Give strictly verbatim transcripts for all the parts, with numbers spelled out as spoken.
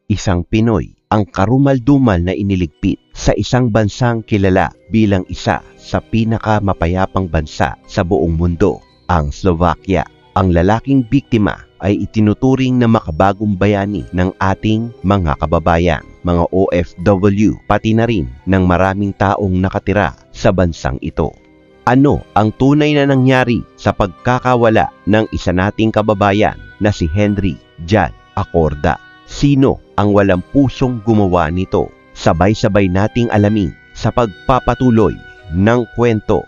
isang Pinoy ang karumal-dumal na iniligpit sa isang bansang kilala bilang isa sa pinakamapayapang bansa sa buong mundo, ang Slovakia. Ang lalaking biktima ay itinuturing na makabagong bayani ng ating mga kababayan, mga O F W, pati na rin ng maraming taong nakatira sa bansang ito. Ano ang tunay na nangyari sa pagkakawala ng isa nating kababayan na si Henry Jan Acorda? Sino ang walang pusong gumawa nito? Sabay-sabay nating alamin sa pagpapatuloy ng kwento.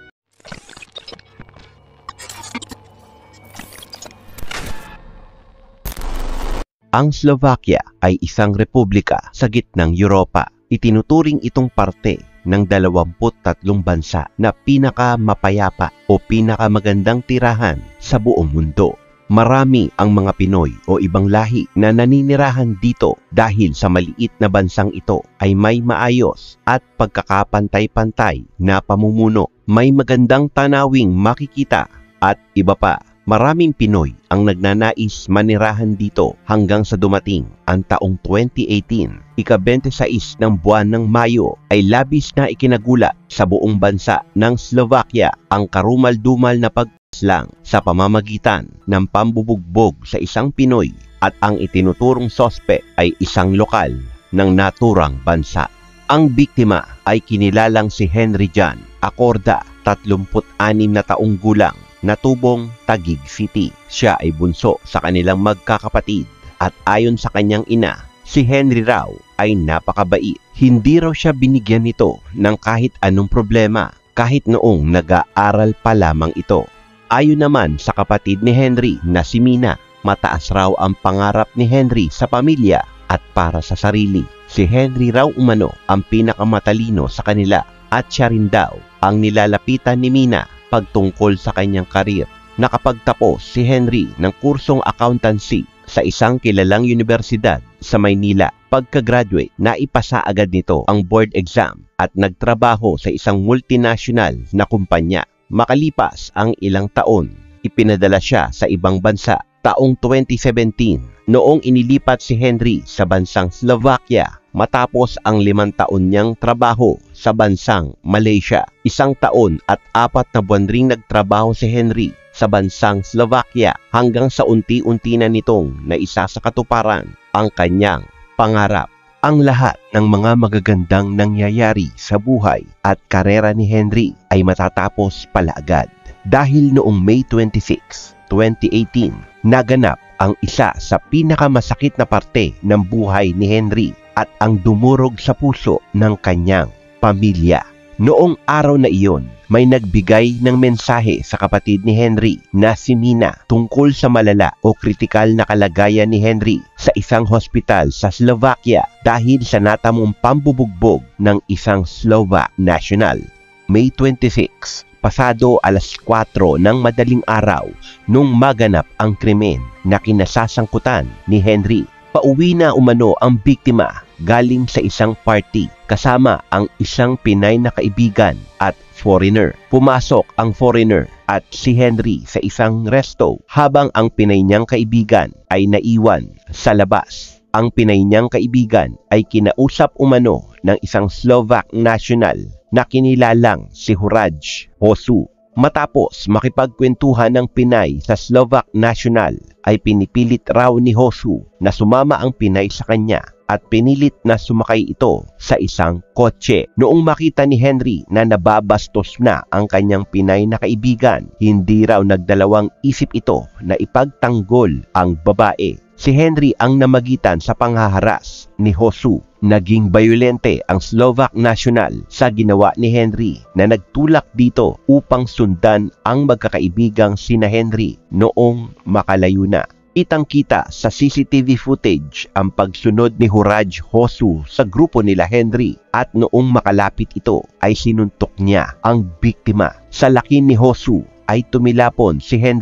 Ang Slovakia ay isang republika sa gitnang Europa. Itinuturing itong parte ng dalawampu't tatlong bansa na pinakamapayapa o pinakamagandang tirahan sa buong mundo. Marami ang mga Pinoy o ibang lahi na naninirahan dito dahil sa maliit na bansang ito ay may maayos at pagkakapantay-pantay na pamumuno. May magandang tanawing makikita at iba pa. Maraming Pinoy ang nagnanais manirahan dito hanggang sa dumating ang taong twenty eighteen. ika-twenty-sais ng buwan ng Mayo ay labis na ikinagula sa buong bansa ng Slovakia ang karumal-dumal na pagpaslang sa pamamagitan ng pambubugbog sa isang Pinoy at ang itinuturong sospe ay isang lokal ng naturang bansa. Ang biktima ay kinilalang si Henry Jan Acorda, tatlumput anim na taong gulang, natubong Taguig City. Siya ay bunso sa kanilang magkakapatid at ayon sa kanyang ina, si Henry raw ay napakabait. Hindi raw siya binigyan nito ng kahit anong problema kahit noong nag-aaral pa lamang ito. Ayon naman sa kapatid ni Henry na si Mina, mataas raw ang pangarap ni Henry sa pamilya at para sa sarili. Si Henry raw umano ang pinakamatalino sa kanila at siya rin daw ang nilalapitan ni Mina pagtungkol sa kanyang karir. Nakapagtapos si Henry ng kursong accountancy sa isang kilalang universidad sa Maynila. Pagka-graduate, naipasa agad nito ang board exam at nagtrabaho sa isang multinational na kumpanya. Makalipas ang ilang taon, ipinadala siya sa ibang bansa. Taong twenty seventeen, noong inilipat si Henry sa bansang Slovakia matapos ang limang taon niyang trabaho sa bansang Malaysia. Isang taon at apat na buwan ring nagtrabaho si Henry sa bansang Slovakia hanggang sa unti-unti na nitong naisa sa katuparan ang kanyang pangarap. Ang lahat ng mga magagandang nangyayari sa buhay at karera ni Henry ay matatapos pala agad. Dahil noong May twenty-sixth, twenty eighteen, naganap ang isa sa pinakamasakit na parte ng buhay ni Henry at ang dumurog sa puso ng kanyang pamilya. Noong araw na iyon, may nagbigay ng mensahe sa kapatid ni Henry na si Mina tungkol sa malala o kritikal na kalagayan ni Henry sa isang hospital sa Slovakia dahil sa natamong pambubugbog ng isang Slovak national. May twenty-sixth, pasado alas kwatro ng madaling araw nung maganap ang krimen na kinasasangkutan ni Henry. Pauwi na umano ang biktima galing sa isang party kasama ang isang Pinay na kaibigan at foreigner. Pumasok ang foreigner at si Henry sa isang resto habang ang Pinay niyang kaibigan ay naiwan sa labas. Ang Pinay niyang kaibigan ay kinausap umano ng isang Slovak national na kinilalang si Huraj Hosu. Matapos makipagkwentuhan ng Pinay sa Slovak national, ay pinipilit raw ni Hosu na sumama ang Pinay sa kanya at pinilit na sumakay ito sa isang kotse. Noong makita ni Henry na nababastos na ang kanyang Pinay na kaibigan, hindi raw nagdalawang isip ito na ipagtanggol ang babae. Si Henry ang namagitan sa panghaharas ni Hosu. Naging bayolente ang Slovak national sa ginawa ni Henry na nagtulak dito upang sundan ang magkakaibigang sina Henry noong makalayo na. Kitang-kita sa C C T V footage ang pagsunod ni Huraj Hosu sa grupo nila Henry at noong makalapit ito ay sinuntok niya ang biktima. Sa laki ni Hosu ay tumilapon si Henry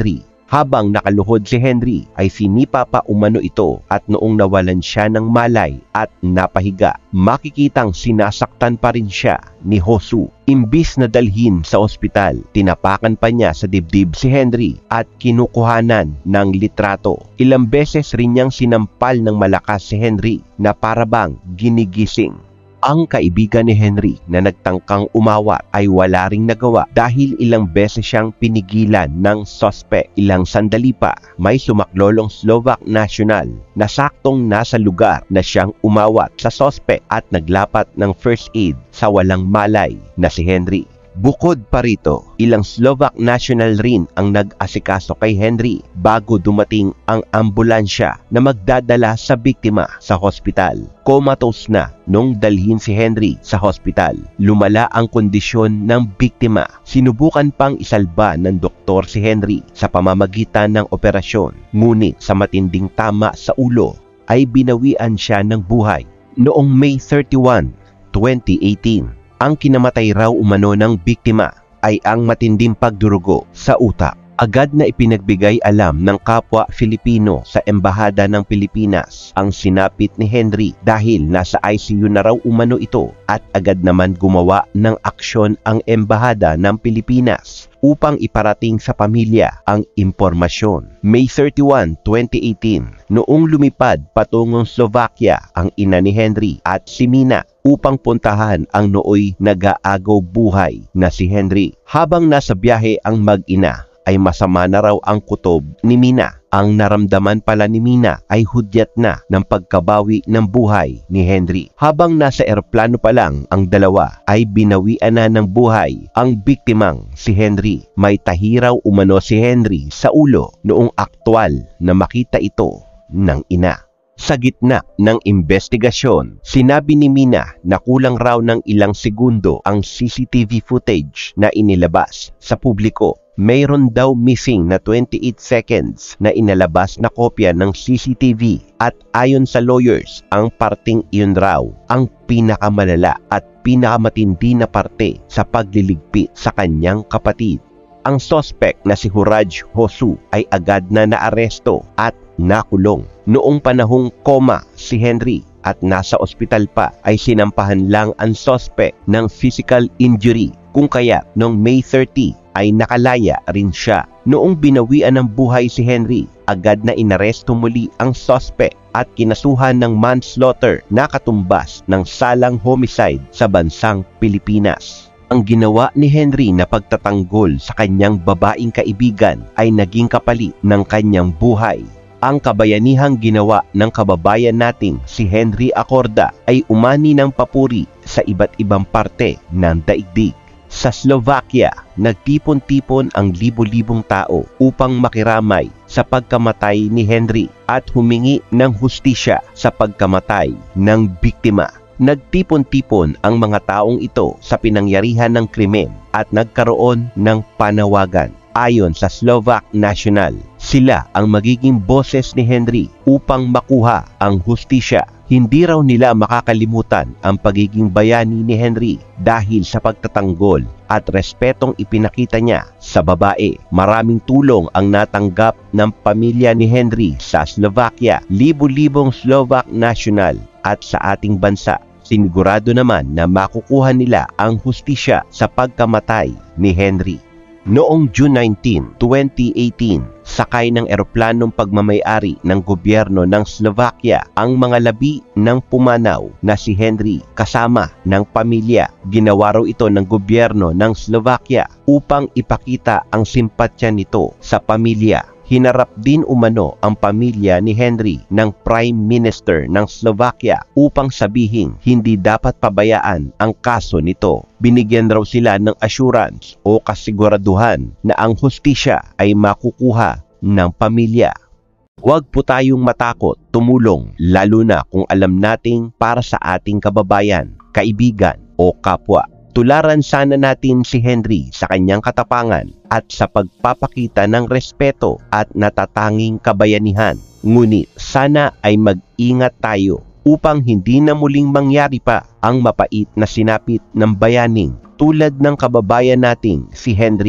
Habang nakaluhod si Henry ay sinipa pa umano ito at noong nawalan siya ng malay at napahiga, makikitang sinasaktan pa rin siya ni Josu. Imbis na dalhin sa ospital, tinapakan pa niya sa dibdib si Henry at kinukuhanan ng litrato. Ilang beses rin niyang sinampal ng malakas si Henry na parabang ginigising. Ang kaibigan ni Henry na nagtangkang umawat ay wala ring nagawa dahil ilang beses siyang pinigilan ng suspect. Ilang sandali pa, may sumaklolong Slovak national na saktong nasa lugar na siyang umawat sa suspect at naglapat ng first aid sa walang malay na si Henry. Bukod pa rito, ilang Slovak national rin ang nag-asikaso kay Henry bago dumating ang ambulansya na magdadala sa biktima sa hospital. Comatose na nung dalhin si Henry sa hospital. Lumala ang kondisyon ng biktima. Sinubukan pang isalba ng doktor si Henry sa pamamagitan ng operasyon. Ngunit sa matinding tama sa ulo ay binawian siya ng buhay. Noong May thirty-first, twenty eighteen, ang kinamatay raw umano ng biktima ay ang matinding pagdurugo sa utak. Agad na ipinagbigay alam ng kapwa Filipino sa Embahada ng Pilipinas ang sinapit ni Henry dahil nasa I C U na raw umano ito at agad naman gumawa ng aksyon ang Embahada ng Pilipinas upang iparating sa pamilya ang impormasyon. May thirty-first, twenty eighteen, noong lumipad patungong Slovakia ang ina ni Henry at si Mina upang puntahan ang nooy nag-aagaw buhay na si Henry. Habang nasa biyahe ang mag-ina, ay masama na raw ang kutob ni Mina. Ang naramdaman pala ni Mina ay hudyat na ng pagkabawi ng buhay ni Henry. Habang nasa eroplano pa lang ang dalawa ay binawian na ng buhay ang biktimang si Henry. May tahiraw umano si Henry sa ulo noong aktwal na makita ito ng ina. Sa gitna ng investigasyon, sinabi ni Mina na kulang raw ng ilang segundo ang C C T V footage na inilabas sa publiko. Mayroon daw missing na twenty-eight seconds na inalabas na kopya ng C C T V at ayon sa lawyers, ang parting iyon raw ang pinakamalala at pinakamatindi na parte sa pagliligpit sa kanyang kapatid. Ang suspect na si Huraj Josu ay agad na naaresto at nakulong. Noong panahong koma si Henry at nasa ospital pa ay sinampahan lang ang suspect ng physical injury, kung kaya noong May thirtieth ay nakalaya rin siya. Noong binawian ng buhay si Henry, agad na inaresto muli ang suspect at kinasuhan ng manslaughter na katumbas ng salang homicide sa bansang Pilipinas. Ang ginawa ni Henry na pagtatanggol sa kanyang babaeng kaibigan ay naging kapalit ng kanyang buhay. Ang kabayanihang ginawa ng kababayan nating si Henry Acorda ay umani ng papuri sa iba't ibang parte ng daigdig. Sa Slovakia, nagtipon-tipon ang libo-libong tao upang makiramay sa pagkamatay ni Henry at humingi ng hustisya sa pagkamatay ng biktima. Nagtipon-tipon ang mga taong ito sa pinangyarihan ng krimen at nagkaroon ng panawagan. Ayon sa Slovak National, sila ang magiging boses ni Henry upang makuha ang hustisya. Hindi raw nila makakalimutan ang pagiging bayani ni Henry dahil sa pagtatanggol at respetong ipinakita niya sa babae. Maraming tulong ang natanggap ng pamilya ni Henry sa Slovakia, libo-libong Slovak national at sa ating bansa. Sinigurado naman na makukuha nila ang hustisya sa pagkamatay ni Henry. Noong June nineteenth, twenty eighteen, sakay ng eroplanong pagmamayari ng gobyerno ng Slovakia ang mga labi ng pumanaw na si Henry kasama ng pamilya. Ginawa raw ito ng gobyerno ng Slovakia upang ipakita ang simpatya nito sa pamilya. Hinarap din umano ang pamilya ni Henry ng Prime Minister ng Slovakia upang sabihing hindi dapat pabayaan ang kaso nito. Binigyan raw sila ng assurance o kasiguraduhan na ang hustisya ay makukuha ng pamilya. Huwag po tayong matakot tumulong, lalo na kung alam nating para sa ating kababayan, kaibigan o kapwa. Tularan sana natin si Henry sa kanyang katapangan at sa pagpapakita ng respeto at natatanging kabayanihan. Ngunit sana ay mag-ingat tayo upang hindi na muling mangyari pa ang mapait na sinapit ng bayaning tulad ng kababayan nating si Henry.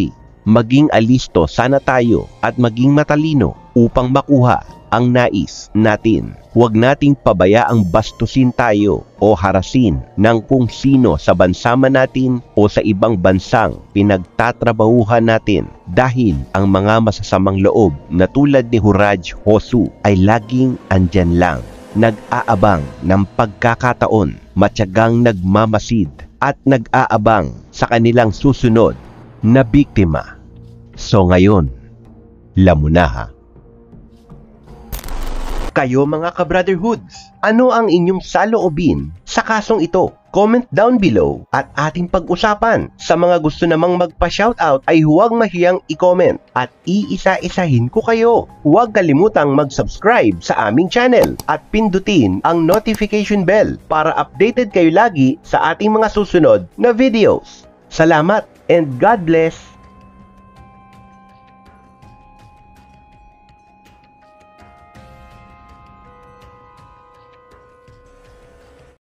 Maging alisto sana tayo at maging matalino upang makuha ang nais natin. Huwag nating pabayaang bastusin tayo o harasin ng kung sino sa bansa man natin o sa ibang bansang pinagtatrabahuhan natin dahil ang mga masasamang loob na tulad ni Huraj Hosu ay laging andyan lang, nag-aabang ng pagkakataon, matyagang nagmamasid at nag-aabang sa kanilang susunod na biktima. So ngayon, lamunaha. Kayo mga ka-brotherhoods, ano ang inyong saloobin sa kasong ito? Comment down below at ating pag-usapan. Sa mga gusto namang magpa-shoutout ay huwag mahiyang i-comment at iisa-isahin ko kayo. Huwag kalimutang mag-subscribe sa aming channel at pindutin ang notification bell para updated kayo lagi sa ating mga susunod na videos. Salamat and God bless!